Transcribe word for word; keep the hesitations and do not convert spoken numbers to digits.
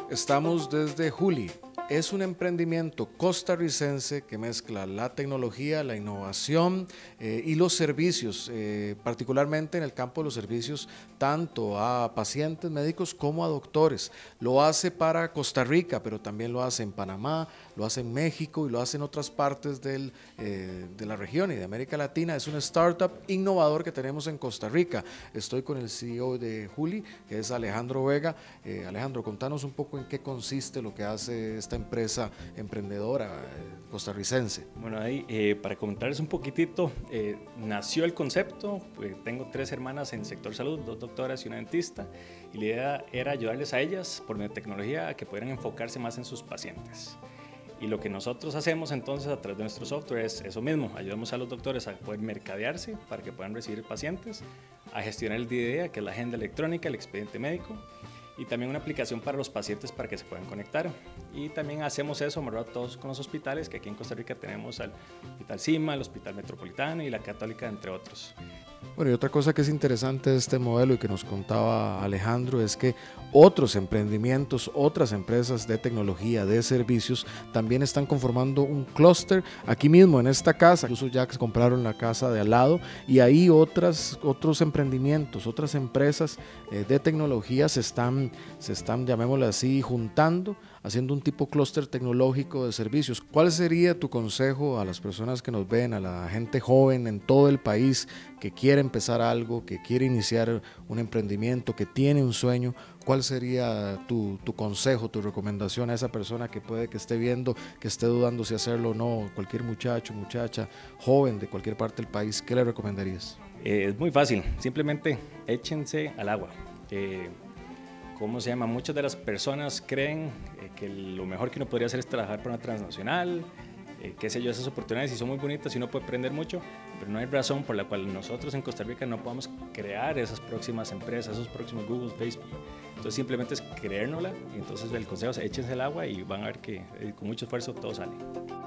Estamos desde Juli. Es un emprendimiento costarricense que mezcla la tecnología, la innovación eh, y los servicios, eh, particularmente en el campo de los servicios tanto a pacientes médicos como a doctores. Lo hace para Costa Rica, pero también lo hace en Panamá, lo hace en México y lo hace en otras partes del, eh, de la región y de América Latina. Es un startup innovador que tenemos en Costa Rica. Estoy con el C E O de Juli, que es Alejandro Vega. Eh, Alejandro, contanos un poco en qué consiste lo que hace esta empresa emprendedora eh, costarricense. Bueno, ahí eh, para comentarles un poquitito, eh, nació el concepto. Pues tengo tres hermanas en el sector salud, dos doctoras y una dentista, y la idea era ayudarles a ellas por medio de tecnología a que pudieran enfocarse más en sus pacientes. Y lo que nosotros hacemos entonces a través de nuestro software es eso mismo: ayudamos a los doctores a poder mercadearse para que puedan recibir pacientes, a gestionar el día a día, que es la agenda electrónica, el expediente médico, y también una aplicación para los pacientes para que se puedan conectar. Y también hacemos eso, ¿verdad?, todos con los hospitales, que aquí en Costa Rica tenemos al Hospital Cima, el Hospital Metropolitano y la Católica, entre otros. Bueno, y otra cosa que es interesante de este modelo y que nos contaba Alejandro es que otros emprendimientos, otras empresas de tecnología, de servicios, también están conformando un clúster aquí mismo en esta casa. Incluso ya compraron la casa de al lado y ahí otras, otros emprendimientos, otras empresas eh, de tecnología se están, se están, llamémoslo así, juntando, haciendo un tipo clúster tecnológico de servicios. ¿Cuál sería tu consejo a las personas que nos ven, a la gente joven en todo el país que quiere empezar algo, que quiere iniciar un emprendimiento, que tiene un sueño? ¿Cuál sería tu, tu consejo, tu recomendación a esa persona que puede que esté viendo, que esté dudando si hacerlo o no? Cualquier muchacho, muchacha, joven de cualquier parte del país, ¿qué le recomendarías? Eh, es muy fácil, simplemente échense al agua. Eh, ¿Cómo se llama? Muchas de las personas creen eh, que lo mejor que uno podría hacer es trabajar para una transnacional, eh, qué sé yo, esas oportunidades, y son muy bonitas y uno puede aprender mucho, pero no hay razón por la cual nosotros en Costa Rica no podamos crear esas próximas empresas, esos próximos Google, Facebook. Entonces simplemente es creérnosla, y entonces el consejo es échense al agua y van a ver que eh, con mucho esfuerzo todo sale.